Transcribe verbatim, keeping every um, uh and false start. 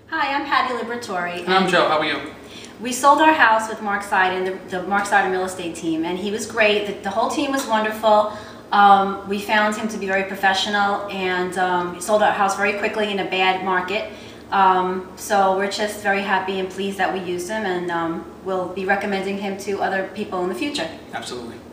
Hi, I'm Patty Liberatore. And I'm Joe. How are you? We sold our house with Mark Seiden, the, the Mark Seiden real estate team, and he was great. The, the whole team was wonderful. Um, we found him to be very professional, and um, he sold our house very quickly in a bad market. Um, so we're just very happy and pleased that we used him, and um, we'll be recommending him to other people in the future. Absolutely.